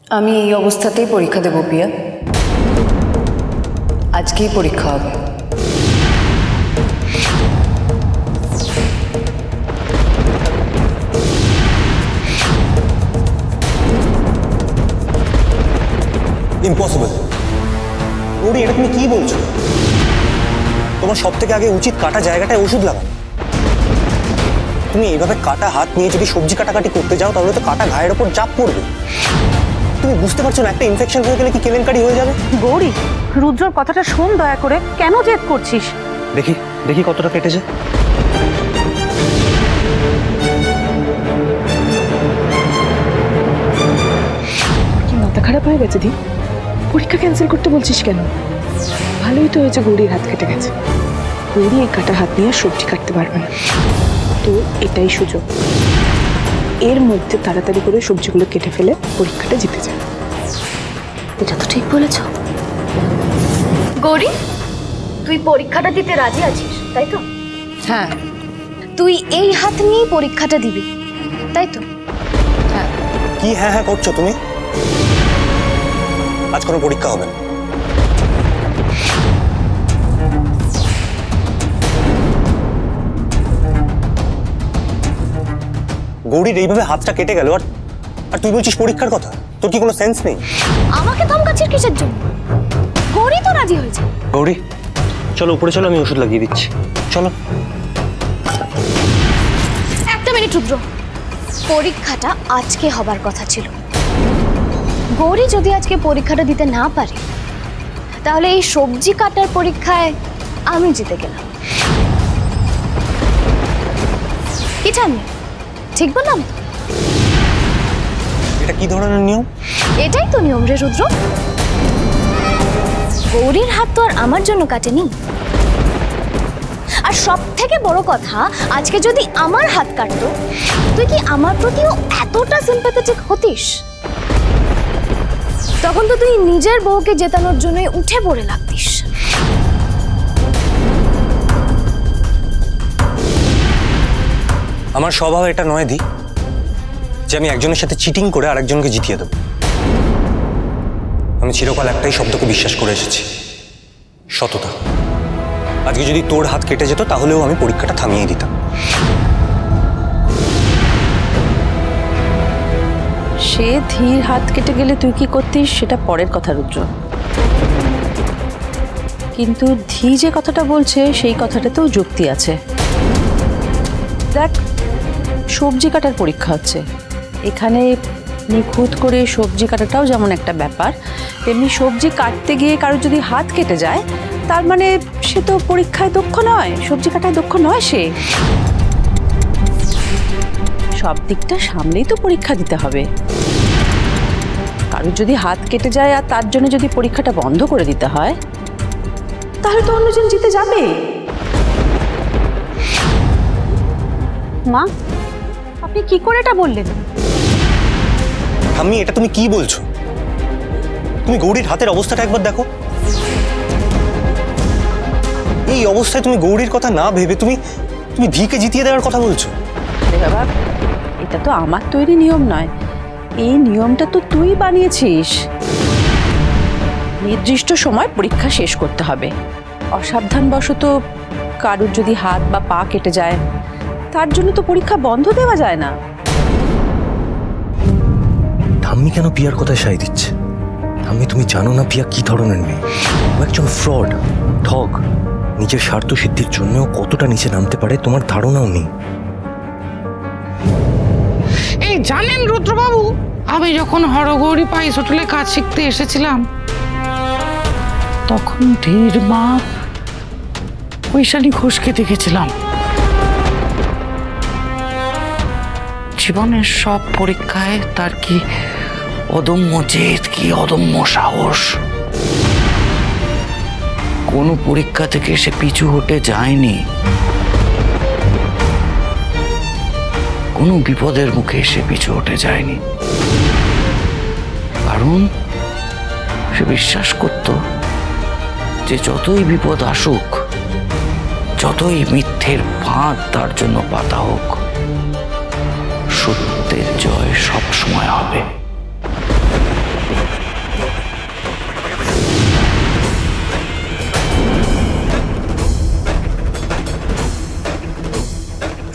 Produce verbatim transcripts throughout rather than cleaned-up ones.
আমি এই অবস্থাতেই পরীক্ষা দেব পিয়া। আজকেই পরীক্ষা হবে। ইম্পসিবল। ওরি, এটা তুমি কি বলছো? তোমার সব থেকে আগে উচিত কাটা জায়গাটায় ওষুধ লাগানো। তুমি এইভাবে কাটা হাত নিয়ে যদি সবজি কাটাকাটি করতে যাও তাহলে তো কাটা ঘায়ের ওপর চাপ পড়বে। তুমি বুঝতে পারছো না একটা ইনফেকশন হয়ে গেলে কি কেলেঙ্কারি হয়ে যাবে? গৌরী, রুদ্রর কথাটা শোন দয়া করে। কেন জেদ করছিস? দেখি দেখি কতটা কেটেছে। কি মাথা খারাপ হয়ে গেছে দি? পরীক্ষা ক্যান্সেল করতে বলছিস কেন? ভালোই তো হয়েছে গৌরীর হাত কেটে গেছে। গৌরী এই কাটা হাত নিয়ে সবজি কাটতে পারবে না, তো এটাই সুযোগ। এর মধ্যে তাড়াতাড়ি করে সবজিগুলো কেটে ফেলে পরীক্ষাটা জিতে যায়। এটা তো ঠিক বলেছ গৌরী। তুই পরীক্ষাটা দিতে রাজি আছিস, তাই তো? হ্যাঁ। তুই এই হাত নিয়ে পরীক্ষাটা দিবি, তাই তো? হ্যাঁ। কি হ্যাঁ হ্যাঁ করছো তুমি? আজ কোনো পরীক্ষা হবে না। গৌরীর এইভাবে হাতটা কেটে গেল আর আর তুই বলছিস পরীক্ষার কথা? তোর কি কোনো সেন্স নেই? আমাকে ধমকাচ্ছিস কিসের জন্য? গৌরী তো রাজি হয়েছে। গৌরী চলো উপরে চলো, আমি ওষুধ লাগিয়ে দিচ্ছি। চলো। একটা মিনিট রুদ্র, পরীক্ষাটা আজকে হবার কথা ছিল। গৌরী যদি আজকে পরীক্ষাটা দিতে না পারে তাহলে এই সবজি কাটার পরীক্ষায় আমি জিতে গেলাম। কি জানি ঠিক বললাম? এটা কি ধরনের নিয়ম? এটাই তো নিয়ম রে রুদ্র। গৌরীর হাত তো আর আমার জন্য কাটেনি। আর সব থেকে বড় কথা, আজকে যদি আমার হাত কাটতো তুই কি আমার প্রতিও এতটা সিম্প্যাথেটিক হতিস? তখন তো তুই নিজের বউকে জেতানোর জন্য উঠে পড়ে লাগতিস। আমার স্বভাব এটা নয় দি যে আমি একজনের সাথে চিটিং করে আরেকজনকে জিতিয়ে দেব। আমি চিরকাল একটাই শব্দকে বিশ্বাস করে এসেছি, সততা। আজকে যদি তোর হাত কেটে যেত তাহলেও আমি পরীক্ষাটা থামিয়ে দিতাম। সে ধীর হাত কেটে গেলে তুই কি করতিস সেটা পরের কথা রুদ্র, কিন্তু ধী যে কথাটা বলছে সেই কথাটাতেও যুক্তি আছে। দেখ, সবজি কাটার পরীক্ষা হচ্ছে, এখানে নিখুঁত করে সবজি কাটাটাও যেমন একটা ব্যাপার, তেমনি সবজি কাটতে গিয়ে কারো যদি হাত কেটে যায় তার মানে সে তো পরীক্ষায় দক্ষ নয়, সবজি কাটায় দক্ষ নয়। সে সব দিকটা সামলেই তো পরীক্ষা দিতে হবে। কারোর যদি হাত কেটে যায় আর তার জন্য যদি পরীক্ষাটা বন্ধ করে দিতে হয় তাহলে তো অন্যজন জিতে যাবে। মা, আপনি কি করে এটা বললেন? আমি এটা তুমি কি বলছো? তুমি গৌরীর হাতের অবস্থাটা একবার দেখো। এই অবস্থায় তুমি গৌরীর কথা না ভেবে তুমি তুমি ধীকে জিতিয়ে দেওয়ার কথা বলছো? আরে বাবা, এটা তো আমার তৈরি নিয়ম নয়, এই নিয়মটা তো তুই বানিয়েছিস। নির্দিষ্ট সময় পরীক্ষা শেষ করতে হবে। অসাবধানবশত কারুর যদি হাত বা পা কেটে যায় তার জন্য তো পরীক্ষা বন্ধ দেওয়া যায় না। ঠাম্মি কেন পিয়ার কথায় সায় দিচ্ছে? ঠাম্মি, তুমি জানো না পিয়া কি ধরনের মেয়ে? ও একজন ফ্রড, ঠগ। নিজের স্বার্থ সিদ্ধির জন্য কতটা নিচে নামতে পারে তোমার ধারণাও নেই। এই জানেন রুদ্রবাবু, আমি যখন হরগৌরী পাইস হোটেলে কাজ শিখতে এসেছিলাম তখন ধীর মা ঐশানী ঘোষকে দেখেছিলাম। জীবনের সব পরীক্ষায় তার কি অদম্য জেদ, কি অদম্য সাহস। কোনো পরীক্ষা থেকে সে পিছু হটে যায়নি, কোনো বিপদের মুখে সে পিছু হটে যায়নি। কারণ সে বিশ্বাস করত যে যতই বিপদ আসুক, যতই মিথ্যের ফাঁদ তার জন্য পাতা হোক, সত্যের জয় সব সময় হবে।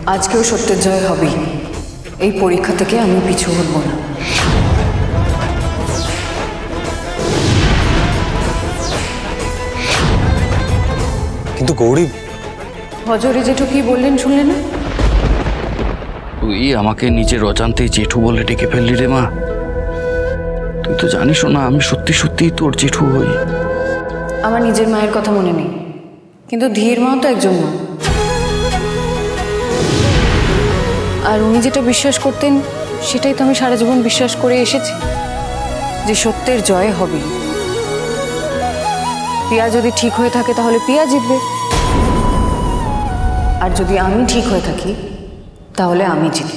আজকেও সত্যের জয় হবেই। এই পরীক্ষা থেকে আমি পিছু হটব না। কিন্তু গৌরী, হজরে জেঠু কি বললেন শুনলেন না? তুই আমাকে নিজের অজান্তে জেঠু বলে ডেকে ফেললি রে মা। তুই তো জানিস না আমি সত্যি সত্যি তোর জেঠু হই। আমার নিজের মায়ের কথা মনে নেই, কিন্তু ধীর মাও তো একজন মা। আর উনি যেটা বিশ্বাস করতেন সেটাই তো আমি সারা জীবন বিশ্বাস করে এসেছি, যে সত্যের জয় হবে। পিয়া যদি ঠিক হয়ে থাকে তাহলে পিয়া জিতবে, আর যদি আমি ঠিক হয়ে থাকি তাহলে আমি জিতব।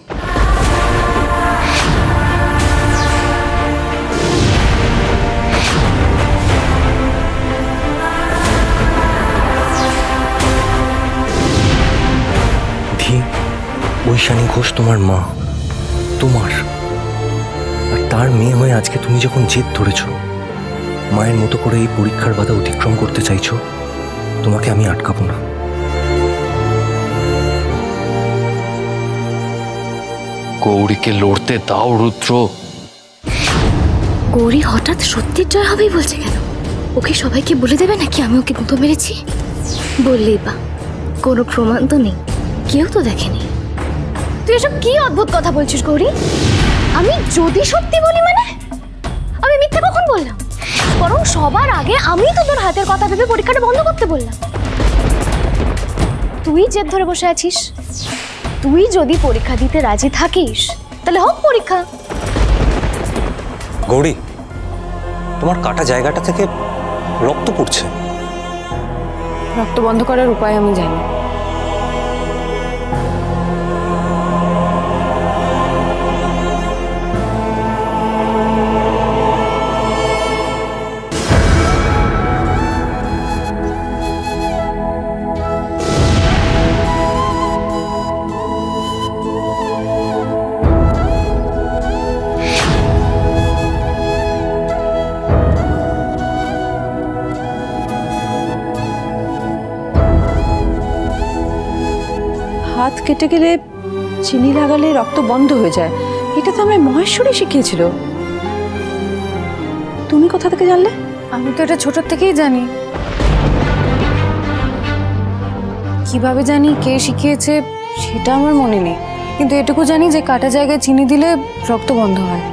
ধী, ঐশানী ঘোষ তোমার মা, তোমার আর তার মেয়ে হয়ে আজকে তুমি যখন জেদ ধরেছ, মায়ের মতো করে এই পরীক্ষার বাধা অতিক্রম করতে চাইছো, তোমাকে আমি আটকাবো না। গৌরীকে লড়তে দাও রুদ্র। গৌরী হঠাৎ সত্যির জয় হবেই বলছে কেন? ওকে সবাইকে বলে দেবে নাকি আমি ওকে গুঁতো মেরেছি? বললেই বা, কোনো প্রমাণ তো নেই, কেউ তো দেখেনি। তুই এসব কি অদ্ভুত কথা বলছিস গৌরী? আমি যদি সত্যি বলি মানে আমি মিথ্যা কখন বললাম? বরং সবার আগে আমি তো তোর হাতের কথা ভেবে পরীক্ষাটা বন্ধ করতে বললাম। তুই জেদ ধরে বসে আছিস। তুই যদি পরীক্ষা দিতে রাজি থাকিস তাহলে হোক পরীক্ষা। গৌরী, তোমার কাটা জায়গাটা থেকে রক্ত পড়ছে। রক্ত বন্ধ করার উপায় আমি জানি। হাত কেটে গেলে চিনি লাগালে রক্ত বন্ধ হয়ে যায়, এটা তো আমায় মহেশ্বরী শিখিয়েছিল। তুমি কোথা থেকে জানলে? আমি তো এটা ছোট থেকেই জানি। কিভাবে জানি, কে শিখিয়েছে সেটা আমার মনে নেই, কিন্তু এটুকু জানি যে কাটা জায়গায় চিনি দিলে রক্ত বন্ধ হয়।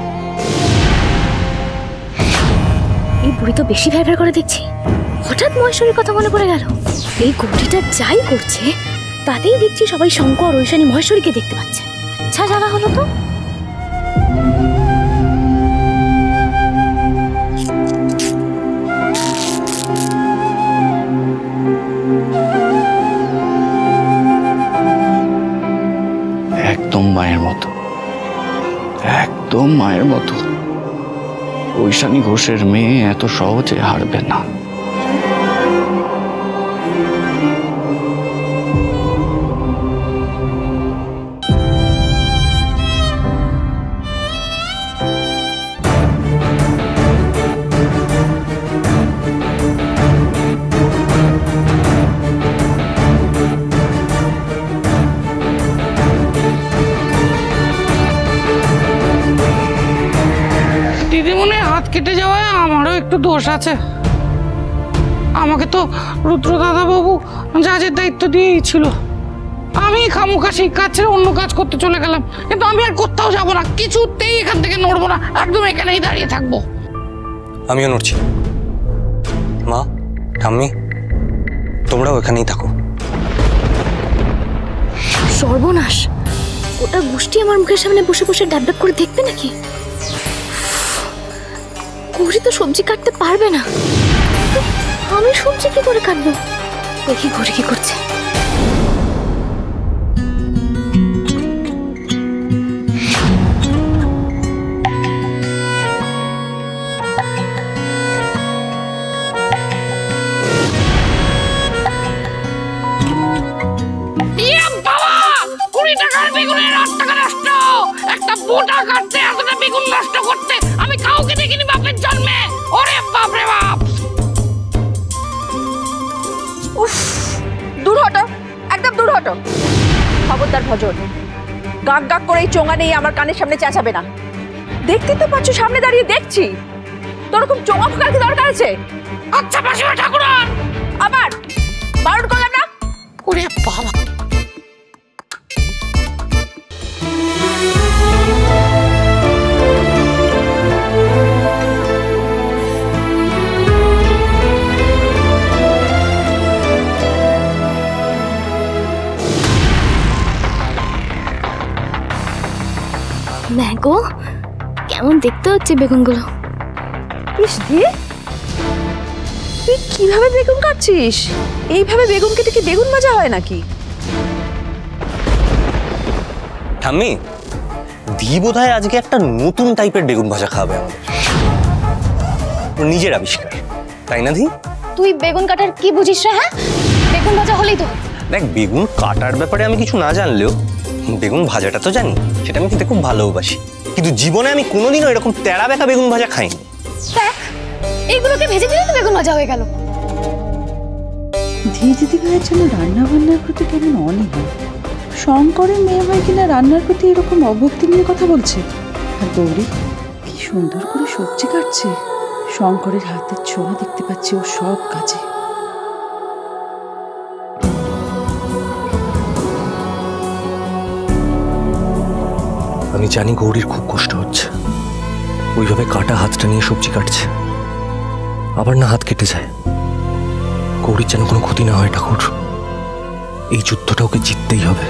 এই বুড়ি তো বেশি ভ্যার ভ্যার করে দেখছি। হঠাৎ মহেশ্বরীর কথা মনে পড়ে গেল। এই গৌরীটা যাই করছে তাতেই দেখছি সবাই শঙ্কর, ঐশানী, মহেশ্বরীকে দেখতে পাচ্ছে। আচ্ছা জানা হলো তো। একদম মায়ের মতো, একদম মায়ের মতো। ঐশানী ঘোষের মেয়ে এত সহজে হারবে না। দিদিমণির হাত কেটে যাওয়ায় আমারও একটু দোষ আছে। আমাকে তো রুদ্র দাদা বাবু জাজের দায়িত্ব দিয়েই ছিল। আমি খামোখা সেই কাজ ছেড়ে অন্য কাজ করতে চলে গেলাম, কিন্তু আমি আর কোথাও যাবো না, কিছুতেই এখান থেকে নড়বো না, একদম এখানেই দাঁড়িয়ে থাকবো। আমিও নড়ছি। মা, ঠাম্মি, তোমরাও এখানেই থাকো। সর্বনাশ, ওটা গোষ্ঠী আমার মুখের সামনে বসে বসে ডাব ডাব করে দেখবে নাকি? গৌরী তো সবজি কাটতে পারবে না, আমি সবজি কি করে কাটবো? দেখি গৌরী কি করছে। একটা বোটা কাটতে এতটা বেগুন নষ্ট করতে আমি কাউকে দেখিনি বাপের জন্মে। ওরে বাপ রে বাপ! উফ, দূর হট ভজন, গাক গাক করে এই চোঙা নেই আমার কানের সামনে চেঁচাবে না। দেখতে তো পাচ্ছ সামনে দাঁড়িয়ে দেখছি, তোর রকম চোঙা ফোকার কি দরকার আছে? আচ্ছা মাসিমা ঠাকুরা, আবার বারণ করলাম না? ওরে বাবা, ম্যাগো, কেমন দেখতে হচ্ছে বেগুনগুলো? ইস দি, তুই কিভাবে বেগুন কাটছিস? এইভাবে বেগুন কেটে কি বেগুন ভাজা হয় নাকি? ঠাম্মি, দি বোধহয় আজকে একটা নতুন টাইপের বেগুন ভাজা খাওয়াবে আমাদের। ওর নিজের আবিষ্কার, তাই না দি? তুই বেগুন কাটার কি বুঝিস রে? হ্যাঁ, বেগুন ভাজা হলেই তো। দেখ, বেগুন কাটার ব্যাপারে আমি কিছু না জানলেও বেগুন ভাজাটা তো জানি, সেটা আমি খেতে খুব ভালোবাসি। কিন্তু জীবনে আমি কোনোদিনও এরকম তেড়া বেঁকা বেগুন ভাজা খাইনি। দেখ, এইগুলোকে ভেজে দিলে তো বেগুন ভাজা হয়ে গেল। ধীরে দিদি ভাইয়ের জন্য রান্না বান্নার প্রতি কেমন অনীহা। শঙ্করের মেয়ে হয় কিনা রান্নার প্রতি এরকম অভক্তি নিয়ে কথা বলছে। আর গৌরী কি সুন্দর করে সবজি কাটছে, শঙ্করের হাতের ছোঁয়া দেখতে পাচ্ছি ও সব কাজে। আমি জানি গৌরীর খুব কষ্ট হচ্ছে, ওইভাবে কাটা হাতটা নিয়ে সবজি কাটছে, আবার না হাত কেটে যায়। গৌরীর যেন কোনো ক্ষতি না হয় ঠাকুর, এই যুদ্ধটা ওকে জিততেই হবে।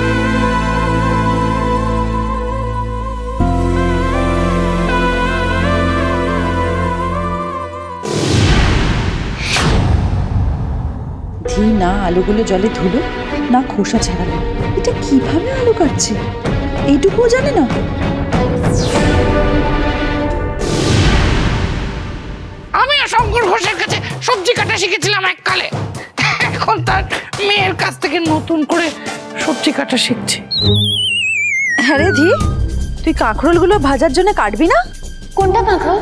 ধী না আলুগুলো জলে ধুলো, না খোসা ছাড়ালো। এটা কিভাবে আলু কাটছে এইটুকুও জানে না। আমিও শঙ্কর ঘোষের কাছে সবজি কাটা শিখেছিলাম এককালে, এখন তার মেয়ের কাছ থেকে নতুন করে সবজি কাটা শিখছি। হ্যাঁ রে ধী, তুই কাঁকরোলগুলো ভাজার জন্য কাটবি না? কোনটা কাঁকরোল?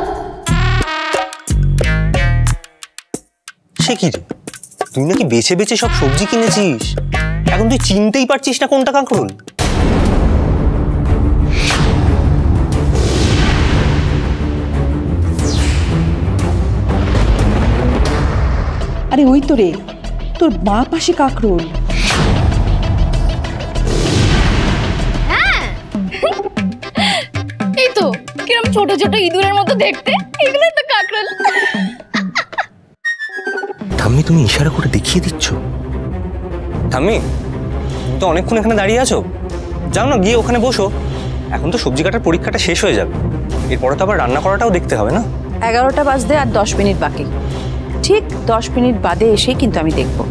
সে কি রে, তুই নাকি বেছে বেছে সব সবজি কিনেছিস, এখন তুই চিনতেই পারছিস না কোনটা কাঁকরোল? আরে ওই তো রে, তোর বাঁ পাশে কাঁকরোল। এই তো, কিরম ছোট ছোট ইঁদুরের মতো দেখতে, এগুলো তো কাঁকরোল। ঠাম্মি, তুমি ইশারা করে দেখিয়ে দিচ্ছ। ঠাম্মি, তুমি তো অনেকক্ষণ এখানে দাঁড়িয়ে আছো, যাও না গিয়ে ওখানে বসো। এখন তো সবজি কাটার পরীক্ষাটা শেষ হয়ে যাবে, এরপরে তো আবার রান্না করাটাও দেখতে হবে না? এগারোটা বাজতে আর দশ মিনিট বাকি, ঠিক দশ মিনিট বাদে এসে কিন্তু আমি দেখব।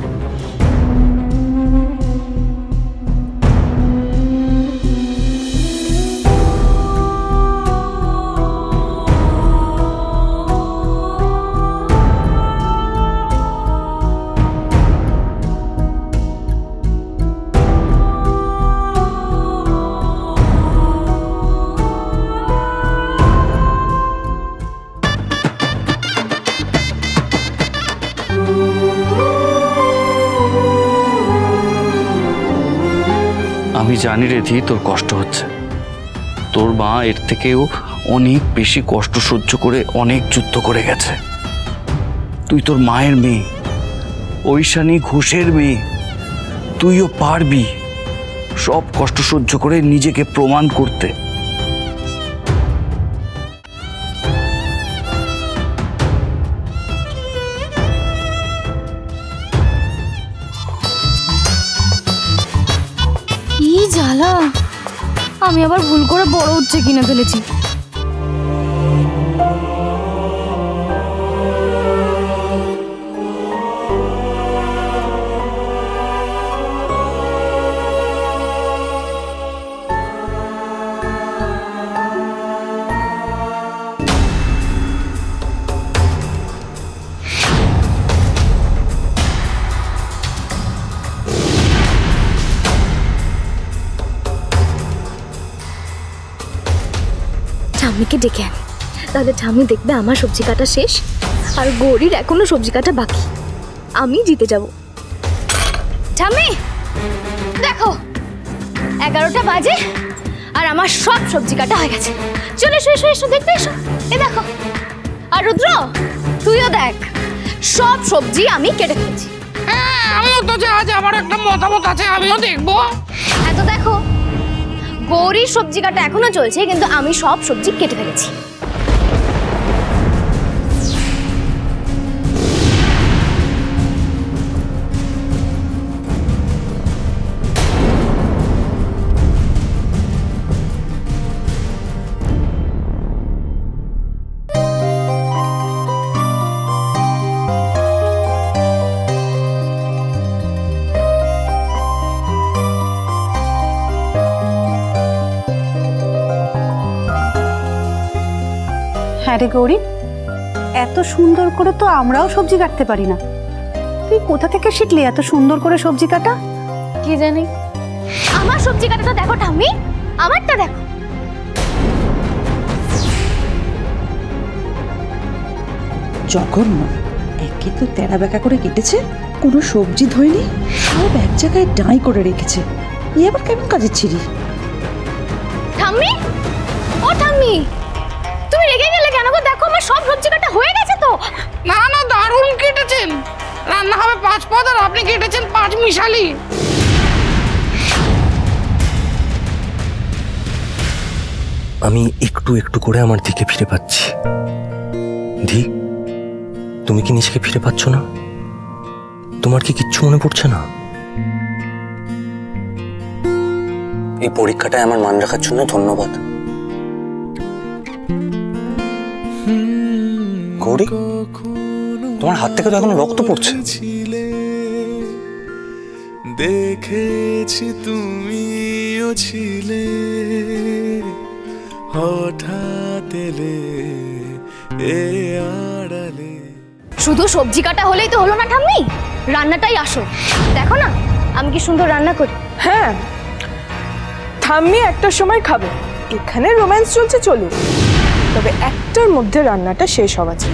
আমি জানি রে ধী, তোর কষ্ট হচ্ছে। তোর মা এর থেকেও অনেক বেশি কষ্ট সহ্য করে অনেক যুদ্ধ করে গেছে। তুই তোর মায়ের মেয়ে, ঐশানী ঘোষের মেয়ে, তুইও পারবি সব কষ্ট সহ্য করে নিজেকে প্রমাণ করতে। কি জ্বালা, আমি আবার ভুল করে বড় উচ্ছে কিনে ফেলেছি। ঠাম্মিকে ডেকে আনি, তাহলে ঠাম্মি দেখবে আমার সবজি কাটা শেষ আর গৌরীর এখনো সবজি কাটা বাকি। আমি জিতে যাব। ঠাম্মি দেখো, এগারোটা বাজে আর আমার সব সবজি কাটা হয়ে গেছে। চলে এসো এসো এসো দেখতে এসো, এ দেখো। আর রুদ্র তুইও দেখ, সব সবজি আমি কেটে ফেলেছি। হ্যাঁ আমিও তো যা আজ আমার একটা মতামত আছে, আমিও দেখবো। হ্যাঁ তো দেখো, গৌরীর সবজি কাটা এখনো চলছে, কিন্তু আমি সব সবজি কেটে ফেলেছি। হ্যাঁ রে গৌরী, এত সুন্দর করে তো আমরাও সবজি কাটতে পারি না। তুই কোথা থেকে শিখলি এত সুন্দর করে সবজি কাটা? কি জানি, আমার সবজি কাটাটা দেখো ঠাম্মি, আমারটা দেখো। জঘন্য, একে তো তেরা বেঁকা করে কেটেছে, কোনো সবজি ধোয়নি, সব এক জায়গায় ডাই করে রেখেছে। ই আবার কেমন কাজের ছিরি? ঠাম্মি, ও ঠাম্মি, তুমি রেগে গেলে কেন গো? দেখো আমার সব সবজি কাটা হয়ে গেছে তো। না না, দারুণ কেটেছেন। রান্না হবে পাঁচ পদ আর আপনি কেটেছেন পাঁচ মিশালি। আমি একটু একটু করে আমার দিকে ফিরে পাচ্ছি। ধি, তুমি কি নিজেকে ফিরে পাচ্ছ না? তোমার কি কিচ্ছু মনে পড়ছে না? এই পরীক্ষাটায় আমার মান রাখার জন্য ধন্যবাদ। গৌরী, তোমার হাত থেকে তো এখনো রক্ত পড়ছে। দেখেছি তুমিও ছিলে হঠাৎ এলে এ আড়ালে। শুধু সবজি কাটা হলেই তো হলো না ঠাম্মি, রান্নাটাই আসো। দেখো না আমি কি সুন্দর রান্না করি। হ্যাঁ, ঠাম্মি একটা সময় খাবে, এখানে রোম্যান্স চলছে চলুক, তবে একটার মধ্যে রান্নাটা শেষ হওয়া চাই।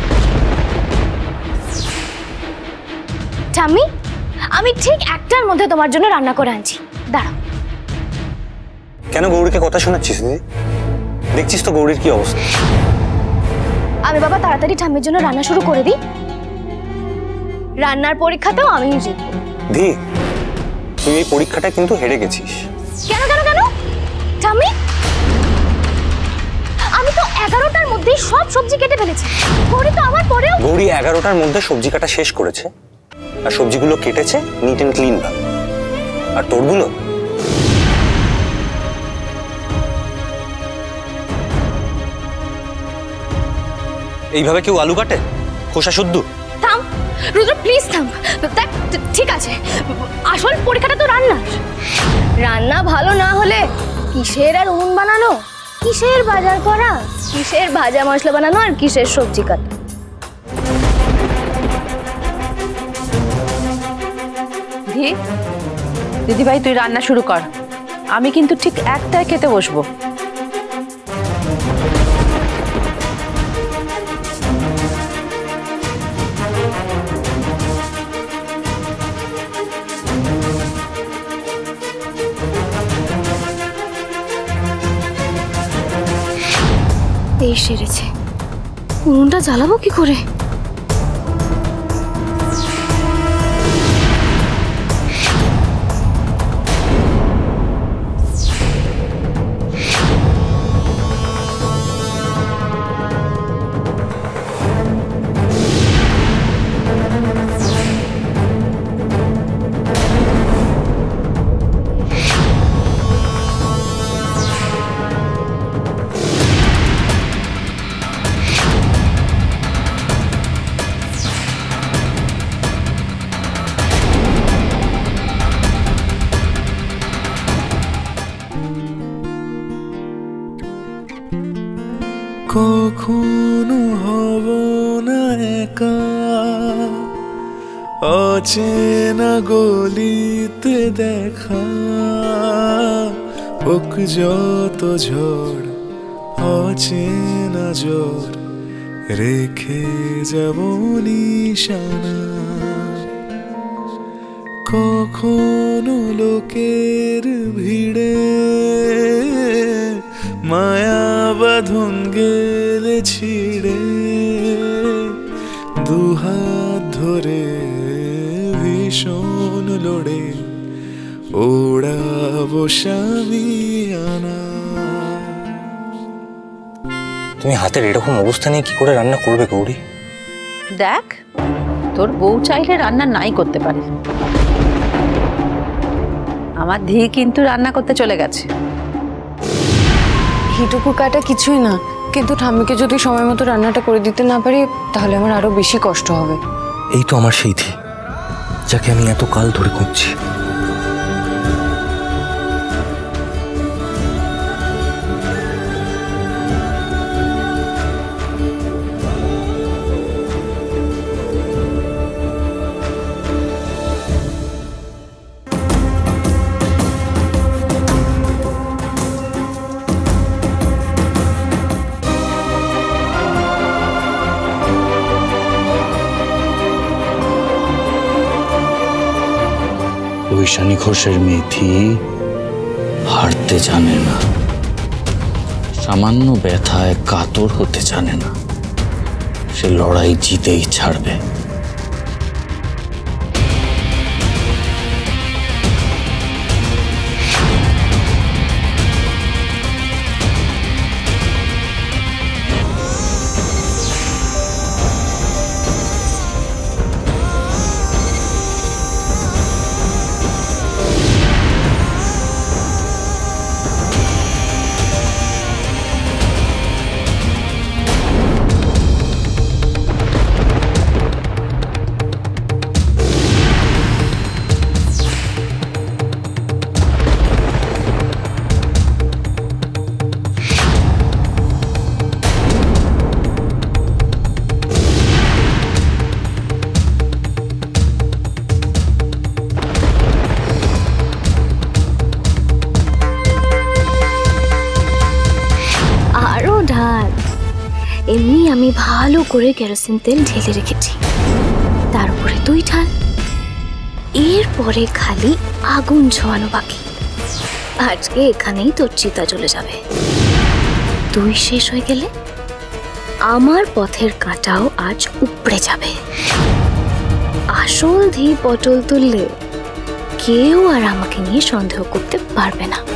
ঠাম্মি, আমি ঠিক একটার মধ্যে তোমার জন্য রান্না করে আনছি, দাঁড়াও। কেন গৌরীকে কথা শোনাচ্ছিস দিদি? দেখছিস তো গৌরীর কি অবস্থা। আমি বাবা তাড়াতাড়ি ঠাম্মির জন্য রান্না শুরু করে দিই, রান্নার পরীক্ষাতেও আমি জিতবো। দি, তুই এই পরীক্ষাটা কিন্তু হেরে গেছিস। কেন কেন কেন ঠাম্মি, আমি তো এগারোটার মধ্যেই সব সবজি কেটে ফেলেছি। গৌরী তো আমার পরেও। গৌরী এগারোটার মধ্যে সবজি কাটা শেষ করেছে, আর সবজিগুলো কেটেছে নিট এন্ড ক্লিন ভাবে। আর তোরগুলো এইভাবে কেউ আলু কাটে? খোসা শুদ্ধ? থাম রুদ্র, প্লিজ থাম। দেখ ঠিক আছে, আসল পরীক্ষাটা তো রান্নার। রান্না ভালো না হলে কিসের আর উনুন বানানো, কিসের বাজার করা, কিসের ভাজা মশলা বানানো, আর কিসের সবজি কাটা। ধি, দিদিভাই তুই রান্না শুরু কর, আমি কিন্তু ঠিক একটায় খেতে বসবো। এই সেরেছে, উনুনটা জ্বালাবো কি করে? কখনো হব না একা অচেনা গলিতে দেখা, হোক যত ঝড় অচেনা জ্বর রেখে যাব নিশানা। কখনো লোকের ভিড়ে মায়া বাঁধন গেলে ছিড়ে দুহাত ধরে ভীষণ লড়ে ওড়াবো সামিয়ানা। তুমি হাতের এরকম অবস্থা নিয়ে কি করে রান্না করবে গৌরী? দেখ, তোর বউ চাইলে রান্না নাই করতে পারে। আমার ধি কিন্তু রান্না করতে চলে গেছে। এইটুকু কাটা কিছুই না, কিন্তু ঠাম্মিকে যদি সময় মতো রান্নাটা করে দিতে না পারি তাহলে আমার আরো বেশি কষ্ট হবে। এই তো আমার সেই ধি, যাকে আমি এত কাল ধরে খুঁজছি। বৈশানী ঘোষের মেথি হারতে জানে না, সামান্য ব্যথায় কাতর হতে জানে না, সে লড়াই জিতেই ছাড়বে। এমনি আমি ভালো করে কেরোসিন তেল ঢেলে রেখেছি, তার উপরে তুই ঢাল। এরপরে খালি আগুন ছোঁয়ানো বাকি। আজকে এখানেই তোর চিতা চলে যাবে। তুই শেষ হয়ে গেলে আমার পথের কাঁটাও আজ উপড়ে যাবে। আসল ধি পটল তুললে কেউ আর আমাকে নিয়ে সন্দেহ করতে পারবে না।